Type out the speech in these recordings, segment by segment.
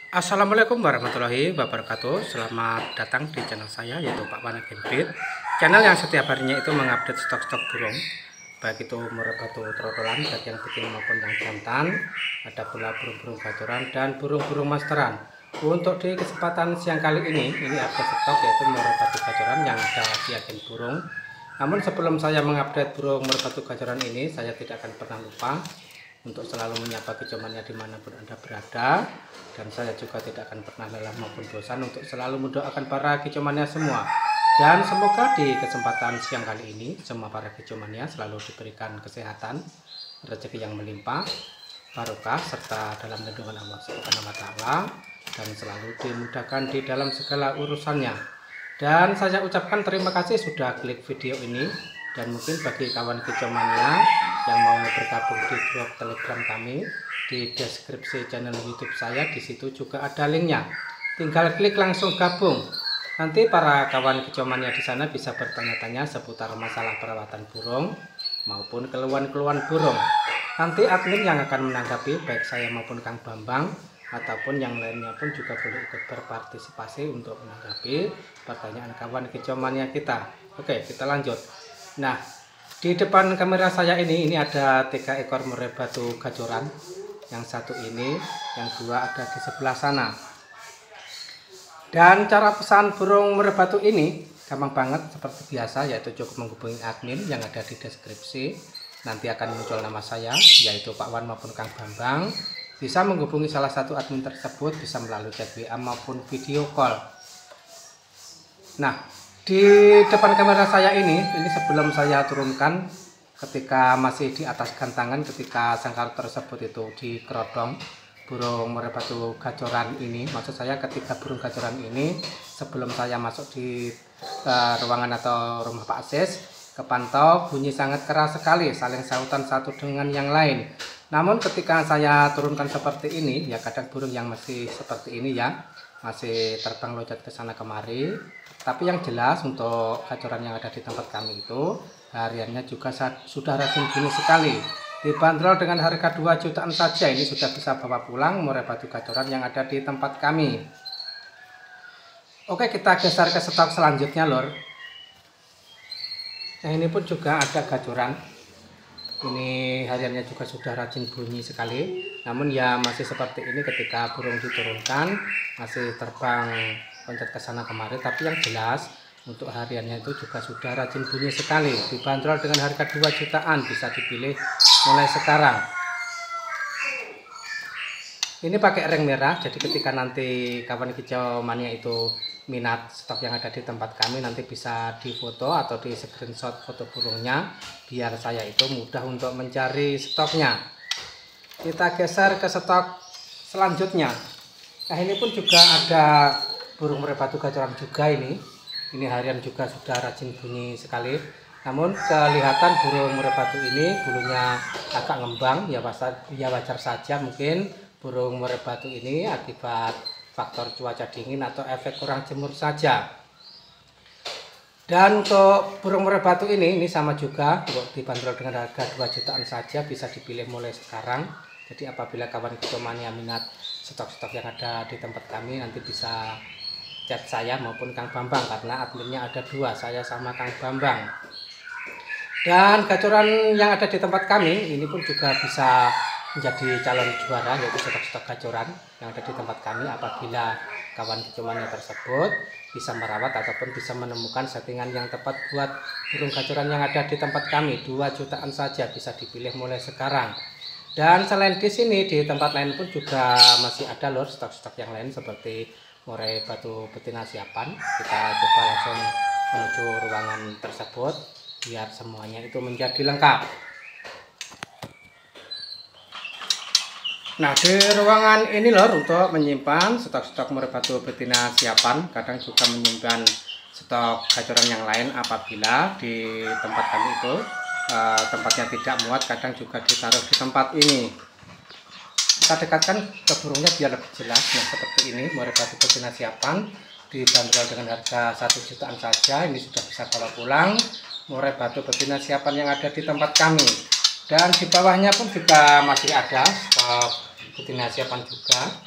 Assalamualaikum warahmatullahi wabarakatuh. Selamat datang di channel saya, yaitu Pak Wana Genbit. Channel yang setiap harinya itu mengupdate stok-stok burung, baik itu merebatu trotolan, baik yang betina maupun yang jantan. Ada pula burung-burung gacoran dan burung-burung masteran. Untuk di kesempatan siang kali ini update stok yaitu merebatu gacoran yang ada di agen burung. Namun sebelum saya mengupdate burung merebatu gacoran ini, saya tidak akan pernah lupa untuk selalu menyapa kecomannya dimanapun Anda berada, dan saya juga tidak akan pernah lelah maupun bosan untuk selalu mendoakan para kecomannya semua. Dan semoga di kesempatan siang kali ini semua para kecomannya selalu diberikan kesehatan, rezeki yang melimpah, barokah, serta dalam lindungan Allah Subhanahu wa Ta'ala, dan selalu dimudahkan di dalam segala urusannya. Dan saya ucapkan terima kasih sudah klik video ini. Dan mungkin bagi kawan kecomannya yang mau bergabung di grup Telegram kami, di deskripsi channel YouTube saya di situ juga ada linknya. Tinggal klik langsung gabung. Nanti para kawan kecomannya di sana bisa bertanya-tanya seputar masalah perawatan burung maupun keluhan-keluhan burung. Nanti admin yang akan menanggapi, baik saya maupun Kang Bambang ataupun yang lainnya pun juga boleh ikut berpartisipasi untuk menanggapi pertanyaan kawan kecomannya kita. Oke, kita lanjut. Nah, di depan kamera saya ini ada 3 ekor merebatu gacoran. Yang satu ini, yang dua ada di sebelah sana. Dan cara pesan burung merebatu ini gampang banget seperti biasa, yaitu cukup menghubungi admin yang ada di deskripsi. Nanti akan muncul nama saya, yaitu Pak Wan maupun Kang Bambang. Bisa menghubungi salah satu admin tersebut, bisa melalui chat WA maupun video call. Nah, di depan kamera saya ini sebelum saya turunkan, ketika masih di atas gantangan, ketika sangkar tersebut itu dikerodong burung merebatu gacoran ini, maksud saya ketika burung gacoran ini sebelum saya masuk di ruangan atau rumah Pak Sis, kepantau bunyi sangat keras sekali, saling sautan satu dengan yang lain. Namun ketika saya turunkan seperti ini, ya kadang burung yang masih seperti ini ya, masih terbang loncat ke sana kemari. Tapi yang jelas untuk gacoran yang ada di tempat kami itu hariannya juga sudah rajin bunyi sekali. Dibanderol dengan harga 2 jutaan saja, ini sudah bisa bawa pulang merebatu gacoran yang ada di tempat kami. Oke, kita geser ke stok selanjutnya, lor. Nah, ini pun juga ada gacoran. Ini hariannya juga sudah rajin bunyi sekali. Namun ya masih seperti ini ketika burung diturunkan, masih terbang loncat ke sana kemari. Tapi yang jelas untuk hariannya itu juga sudah rajin bunyi sekali. Dibanderol dengan harga 2 jutaan, bisa dipilih mulai sekarang. Ini pakai ring merah, jadi ketika nanti kawan kecomannya itu minat stok yang ada di tempat kami, nanti bisa difoto atau di screenshot foto burungnya, biar saya itu mudah untuk mencari stoknya. Kita geser ke stok selanjutnya. Nah, ini pun juga ada burung merebatu gacoran juga ini. Ini harian juga sudah rajin bunyi sekali. Namun kelihatan burung merebatu ini bulunya agak ngembang, ya wajar saja mungkin burung merebatu ini akibat faktor cuaca dingin atau efek kurang jemur saja. Dan untuk burung merebatu ini sama juga, untuk dibanderol dengan harga 2 jutaan saja, bisa dipilih mulai sekarang. Jadi apabila kawan kecomannya minat stok-stok yang ada di tempat kami, nanti bisa chat saya maupun Kang Bambang, karena adminnya ada 2, saya sama Kang Bambang. Dan gacoran yang ada di tempat kami ini pun juga bisa menjadi calon juara, yaitu stok-stok gacoran yang ada di tempat kami apabila kawan kecomannya tersebut bisa merawat ataupun bisa menemukan settingan yang tepat buat burung gacoran yang ada di tempat kami. 2 jutaan saja, bisa dipilih mulai sekarang. Dan selain di sini, di tempat lain pun juga masih ada lor stok-stok yang lain seperti merebatu betina siapan. Kita coba langsung menuju ruangan tersebut biar semuanya itu menjadi lengkap. Nah, di ruangan ini lor untuk menyimpan stok-stok merebatu betina siapan, kadang juga menyimpan stok gacoran yang lain apabila di tempat kami itu tempatnya tidak muat, kadang juga ditaruh di tempat ini. Kita dekatkan ke burungnya biar lebih jelas. Nah, seperti ini merebatu betina siapan dibanderol dengan harga 1 jutaan saja, ini sudah bisa bawa pulang merebatu betina siapan yang ada di tempat kami. Dan di bawahnya pun juga masih ada stok betina siapan juga.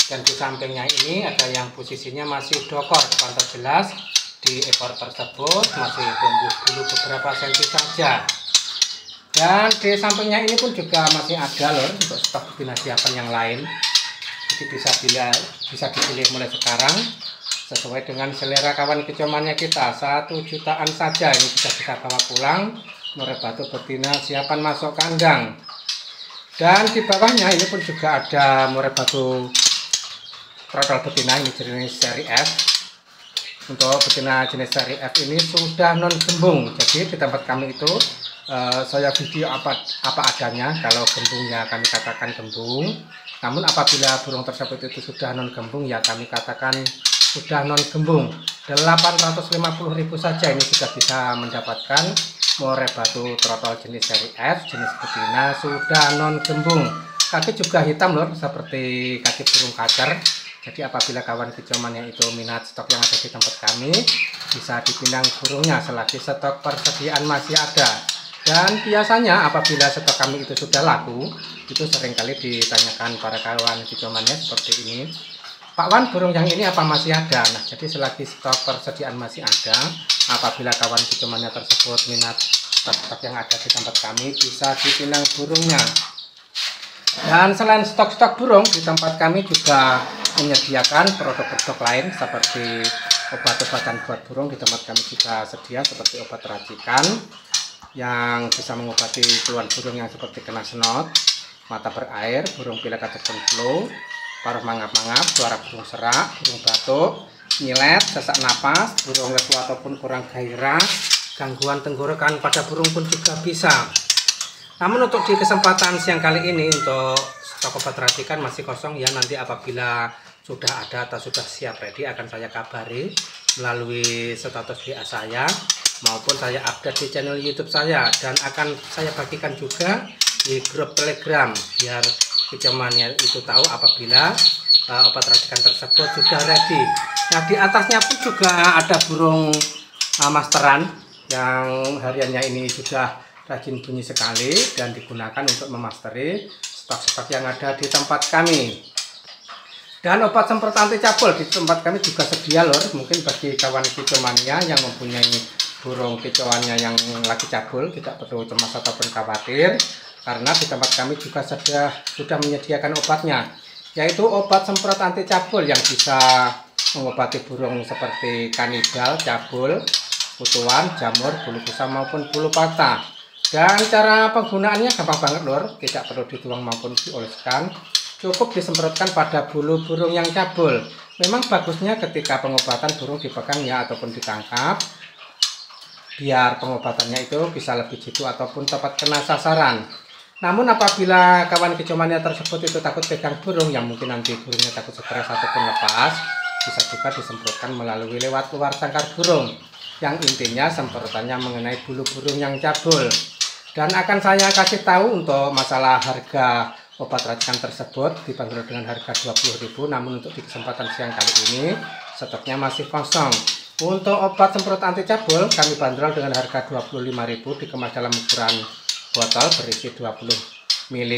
Dan di sampingnya ini ada yang posisinya masih dokor, terpantau jelas di ekor tersebut masih tumbuh bulu beberapa senti saja. Dan di sampingnya ini pun juga masih ada lor untuk stok betina siapan yang lain. Jadi bisa dipilih mulai sekarang sesuai dengan selera kawan kecomannya kita. 1 jutaan saja ini bisa kita bawa pulang murai batu betina siapan masuk kandang. Dan di bawahnya ini pun juga ada murai batu trotol betina ini jenis seri F. Untuk betina jenis seri F ini sudah non gembung. Jadi di tempat kami itu saya video apa adanya. Kalau gembungnya kami katakan gembung. Namun apabila burung tersebut itu sudah non gembung ya kami katakan sudah non gembung. 850.000 saja ini sudah bisa mendapatkan murai batu trotol jenis seri F, jenis betina sudah non gembung. Kaki juga hitam lor, seperti kaki burung kacer. Jadi apabila kawan kecomannya itu minat stok yang ada di tempat kami, bisa dipindang burungnya selagi stok persediaan masih ada. Dan biasanya apabila stok kami itu sudah laku, itu seringkali ditanyakan para kawan kecomannya seperti ini, Pak Wan, burung yang ini apa masih ada? Nah, jadi selagi stok persediaan masih ada, apabila kawan kecomannya tersebut minat stok yang ada di tempat kami, bisa dipindang burungnya. Dan selain stok-stok burung, di tempat kami juga menyediakan produk-produk lain seperti obat-obatan buat burung. Di tempat kami juga sedia seperti obat racikan yang bisa mengobati keluhan burung yang seperti kena senot, mata berair, burung pilek ataupun flu, paruh mangap-mangap, suara burung serak, burung batuk, nyilet, sesak napas, burung lesu ataupun kurang gairah, gangguan tenggorokan pada burung pun juga bisa. Namun untuk di kesempatan siang kali ini untuk stok obat racikan masih kosong ya. Nanti apabila sudah ada atau sudah siap ready akan saya kabari melalui status WA saya maupun saya update di channel YouTube saya, dan akan saya bagikan juga di grup Telegram biar kecomannya itu tahu apabila obat racikan tersebut sudah ready. Nah, di atasnya pun juga ada burung masteran yang hariannya ini sudah rajin bunyi sekali dan digunakan untuk memasteri stok-stok yang ada di tempat kami. Dan obat semprot anti cabul di tempat kami juga sedia lor. Mungkin bagi kawan kecomannya yang mempunyai burung kecoannya yang lagi cabul tidak perlu cemas ataupun khawatir, karena di tempat kami juga sudah menyediakan obatnya, yaitu obat semprot anti cabul yang bisa mengobati burung seperti kanibal, cabul, kutuan, jamur, bulu kusam maupun bulu patah. Dan cara penggunaannya gampang banget lor, tidak perlu dituang maupun dioleskan, cukup disemprotkan pada bulu burung yang cabul. Memang bagusnya ketika pengobatan burung dipegang ya ataupun ditangkap, biar pengobatannya itu bisa lebih jitu ataupun tepat kena sasaran. Namun apabila kawan kecomannya tersebut itu takut pegang burung, yang mungkin nanti burungnya takut stres ataupun lepas, bisa juga disemprotkan melalui lewat luar sangkar burung, yang intinya semprotannya mengenai bulu burung yang cabul. Dan akan saya kasih tahu untuk masalah harga obat racikan tersebut dibanderol dengan harga 20.000. Namun untuk di kesempatan siang kali ini stoknya masih kosong. Untuk obat semprot anti cabul kami bandrol dengan harga 25.000, dikemas dalam ukuran botol berisi 20 ml.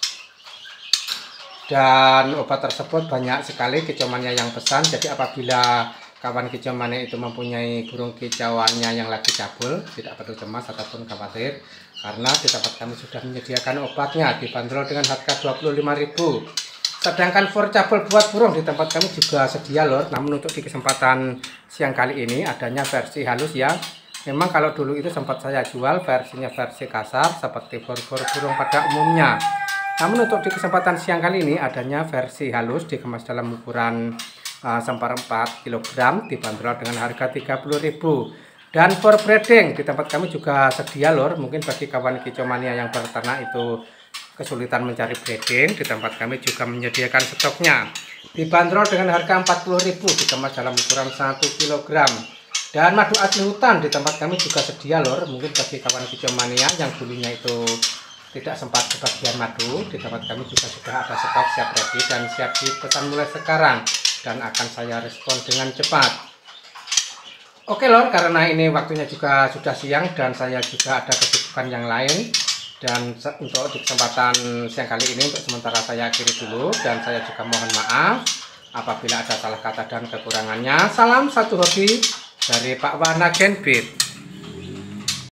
Dan obat tersebut banyak sekali kecomannya yang pesan. Jadi apabila kawan kecomannya itu mempunyai burung kicauannya yang lagi cabul, tidak perlu cemas ataupun khawatir, karena di tempat kami sudah menyediakan obatnya dibanderol dengan harga 25.000. Sedangkan for cabul buat burung di tempat kami juga sedia lor. Namun untuk di kesempatan siang kali ini adanya versi halus ya. Memang kalau dulu itu sempat saya jual versinya versi kasar seperti for burung pada umumnya. Namun untuk di kesempatan siang kali ini adanya versi halus dikemas dalam ukuran 1/4 kg dibanderol dengan harga 30.000. Dan for breeding di tempat kami juga sedia lor. Mungkin bagi kawan kicomania yang berternak itu kesulitan mencari breeding, di tempat kami juga menyediakan stoknya dibanderol dengan harga 40.000 dikemas dalam ukuran 1 kg. Dan madu asli hutan di tempat kami juga sedia lor. Mungkin bagi kawan kicomania yang dulunya itu tidak sempat kebagian madu, di tempat kami juga sudah ada stok siap ready dan siap dipesan mulai sekarang, dan akan saya respon dengan cepat. Oke lor, karena ini waktunya juga sudah siang dan saya juga ada kesibukan yang lain, dan untuk di kesempatan siang kali ini untuk sementara saya akhiri dulu, dan saya juga mohon maaf Apabila ada salah kata dan kekurangannya, salam satu hobi dari Pak Wana Genbit.